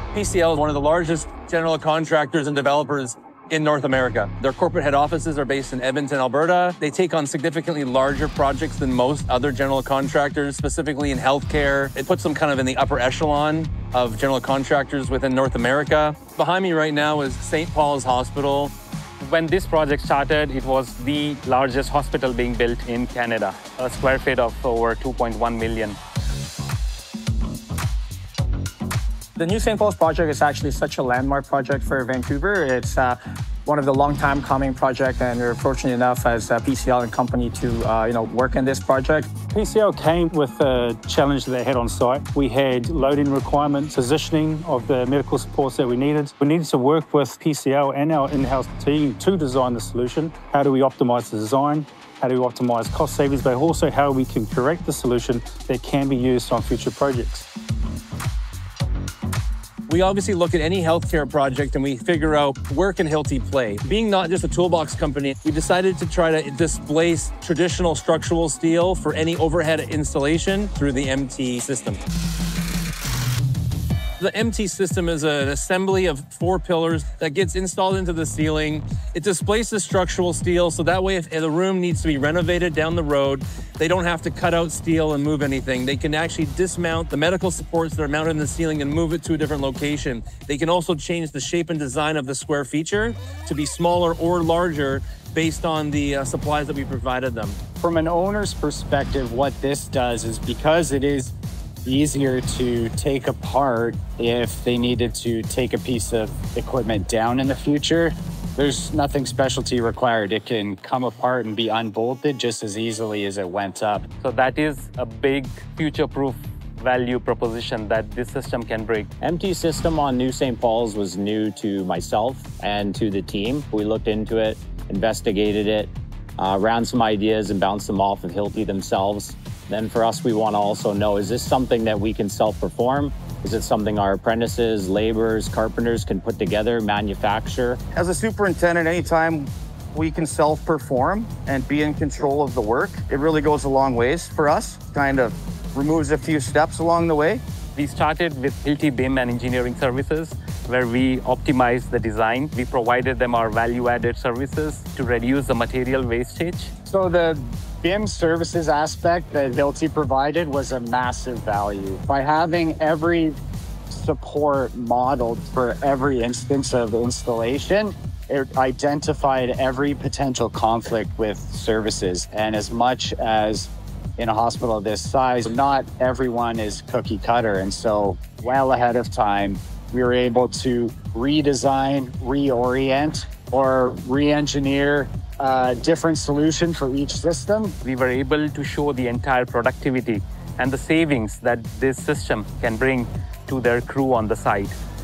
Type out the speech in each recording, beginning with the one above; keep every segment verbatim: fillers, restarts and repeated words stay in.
P C L is one of the largest general contractors and developers in North America. Their corporate head offices are based in Edmonton, Alberta. They take on significantly larger projects than most other general contractors, specifically in healthcare. It puts them kind of in the upper echelon of general contractors within North America. Behind me right now is Saint Paul's Hospital. When this project started, it was the largest hospital being built in Canada, a square feet of over two point one million. The new Saint Paul's project is actually such a landmark project for Vancouver. It's uh, one of the long time coming project, and we're fortunate enough as uh, P C L and company to uh, you know work in this project. P C L came with a challenge that they had on site. We had loading requirements, positioning of the medical supports that we needed. We needed to work with P C L and our in-house team to design the solution. How do we optimize the design? How do we optimize cost savings, but also how we can correct the solution that can be used on future projects. We obviously look at any healthcare project and we figure out where can Hilti play. Being not just a toolbox company, we decided to try to displace traditional structural steel for any overhead installation through the M T system. The M T system is an assembly of four pillars that gets installed into the ceiling. It displaces structural steel, so that way if the room needs to be renovated down the road, they don't have to cut out steel and move anything. They can actually dismount the medical supports that are mounted in the ceiling and move it to a different location. They can also change the shape and design of the square feature to be smaller or larger based on the uh, supplies that we provided them. From an owner's perspective, what this does is because it is easier to take apart if they needed to take a piece of equipment down in the future. There's nothing specialty required. It can come apart and be unbolted just as easily as it went up. So that is a big future-proof value proposition that this system can bring. M T system on New Saint Paul's was new to myself and to the team. We looked into it, investigated it, uh, ran some ideas and bounced them off of Hilti themselves. Then for us, we want to also know, is this something that we can self-perform? Is it something our apprentices, laborers, carpenters can put together, manufacture? As a superintendent, anytime we can self-perform and be in control of the work, it really goes a long ways for us. Kind of removes a few steps along the way. We started with Hilti B I M and engineering services, where we optimized the design. We provided them our value-added services to reduce the material wastage. So the B I M services aspect that Hilti provided was a massive value. By having every support modeled for every instance of installation, it identified every potential conflict with services. And as much as in a hospital of this size, not everyone is cookie cutter. And so well ahead of time, we were able to redesign, reorient, or re-engineer a different solution for each system. We were able to show the entire productivity and the savings that this system can bring to their crew on the site.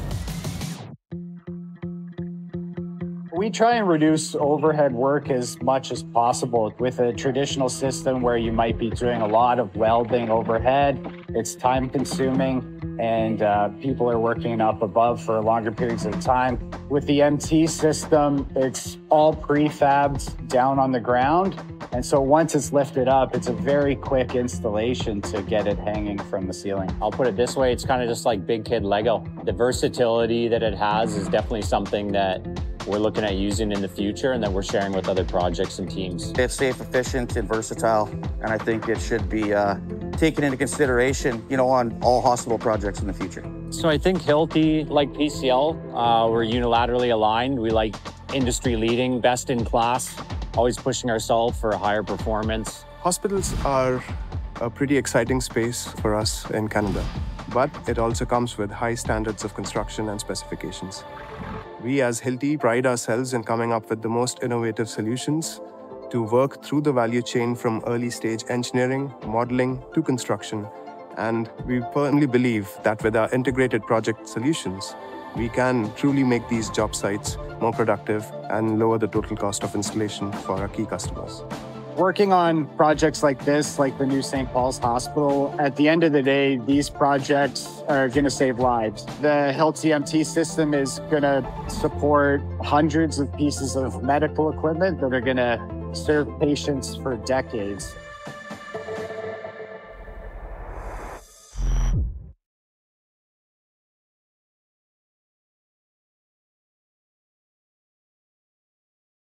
We try and reduce overhead work as much as possible. With a traditional system where you might be doing a lot of welding overhead, it's time consuming and uh, people are working up above for longer periods of time. With the M T system, it's all prefabbed down on the ground. And so once it's lifted up, it's a very quick installation to get it hanging from the ceiling. I'll put it this way, it's kind of just like big kid Lego. The versatility that it has is definitely something that we're looking at using in the future and that we're sharing with other projects and teams. It's safe, efficient, and versatile, and I think it should be uh, taken into consideration, you know, on all hospital projects in the future. So I think Hilti, like P C L, uh, we're unilaterally aligned. We like industry leading, best in class, always pushing ourselves for a higher performance. Hospitals are a pretty exciting space for us in Canada, but it also comes with high standards of construction and specifications. We as Hilti pride ourselves in coming up with the most innovative solutions to work through the value chain from early stage engineering, modeling to construction. And we firmly believe that with our integrated project solutions, we can truly make these job sites more productive and lower the total cost of installation for our key customers. Working on projects like this, like the new Saint Paul's Hospital, at the end of the day, these projects are going to save lives. The Hilti M T system is going to support hundreds of pieces of medical equipment that are going to serve patients for decades.